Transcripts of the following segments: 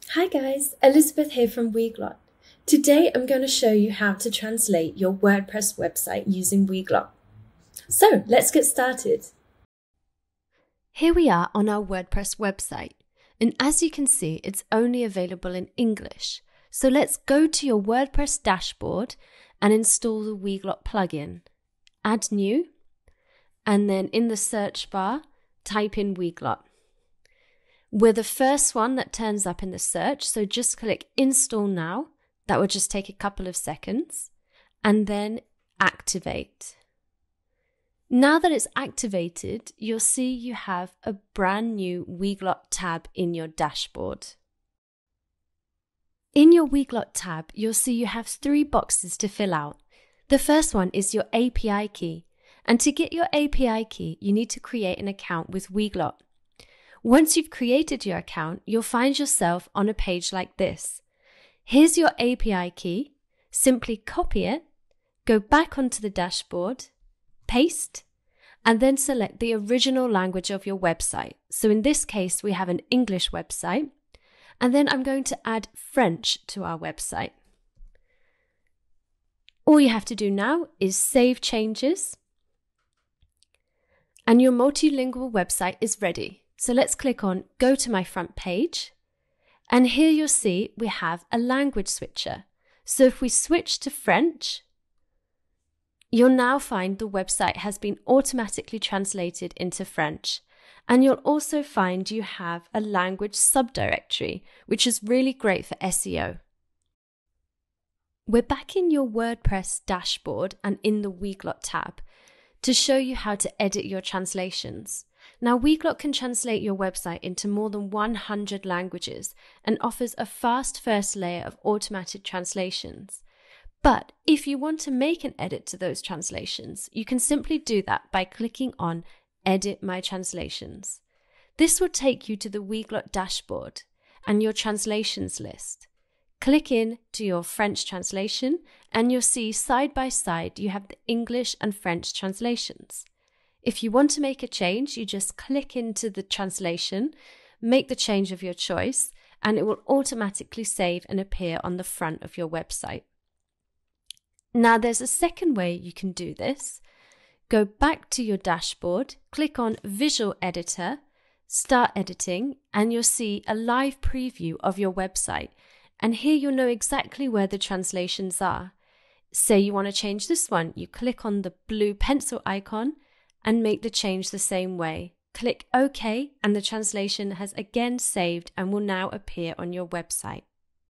Hi guys, Elizabeth here from Weglot. Today I'm going to show you how to translate your WordPress website using Weglot. So let's get started. Here we are on our WordPress website, and as you can see, it's only available in English. So let's go to your WordPress dashboard and install the Weglot plugin. Add new, and then in the search bar, type in Weglot. We're the first one that turns up in the search, so just click Install Now. That will just take a couple of seconds, and then Activate. Now that it's activated, you'll see you have a brand new Weglot tab in your dashboard. In your Weglot tab, you'll see you have 3 boxes to fill out. The first one is your API key, and to get your API key, you need to create an account with Weglot. Once you've created your account, you'll find yourself on a page like this. Here's your API key. Simply copy it, go back onto the dashboard, paste, and then select the original language of your website. So in this case, we have an English website, and then I'm going to add French to our website. All you have to do now is save changes, and your multilingual website is ready. So let's click on Go to my front page, and here you'll see we have a language switcher. So if we switch to French, you'll now find the website has been automatically translated into French, and you'll also find you have a language subdirectory, which is really great for SEO. We're back in your WordPress dashboard and in the Weglot tab to show you how to edit your translations. Now, Weglot can translate your website into more than 100 languages and offers a fast first layer of automated translations. But if you want to make an edit to those translations, you can simply do that by clicking on Edit My Translations. This will take you to the Weglot dashboard and your translations list. Click in to your French translation and you'll see side by side you have the English and French translations. If you want to make a change, you just click into the translation, make the change of your choice, and it will automatically save and appear on the front of your website. Now there's a second way you can do this. Go back to your dashboard, click on Visual Editor, start editing, and you'll see a live preview of your website. And here you'll know exactly where the translations are. Say you want to change this one, you click on the blue pencil icon and make the change the same way. Click OK, and the translation has again saved and will now appear on your website.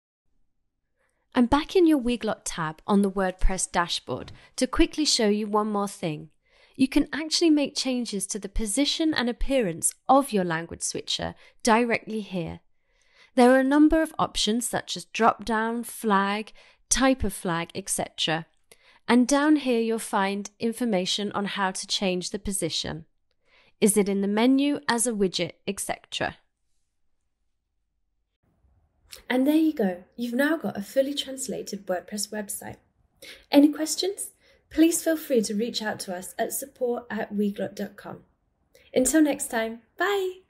I'm back in your Weglot tab on the WordPress dashboard to quickly show you one more thing. You can actually make changes to the position and appearance of your language switcher directly here. There are a number of options such as drop-down, flag, type of flag, etc. And down here you'll find information on how to change the position. Is it in the menu, as a widget, etc. And there you go, you've now got a fully translated WordPress website. Any questions? Please feel free to reach out to us at support@weglot.com. Until next time, bye!